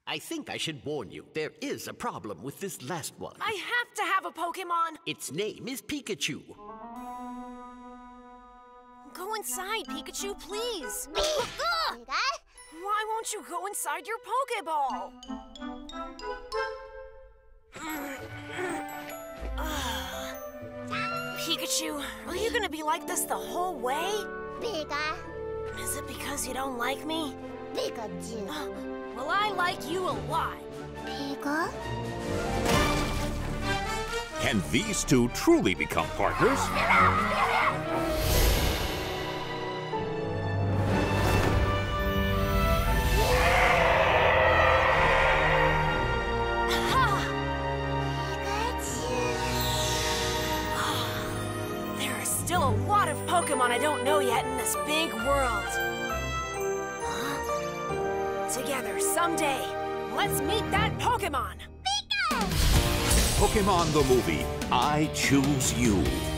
I think I should warn you, there is a problem with this last one. I have to have a Pokemon! Its name is Pikachu. Go inside, Pikachu, please! Pika? Why won't you go inside your Pokeball? Pikachu, are you gonna be like this the whole way? Pika? Is it because you don't like me? Pikachu. Well, I like you a lot. Pika? Can these two truly become partners? There are still a lot of Pokemon I don't know yet in this big world. Together someday, let's meet that Pokemon! Pika! Pokemon the movie, I Choose You.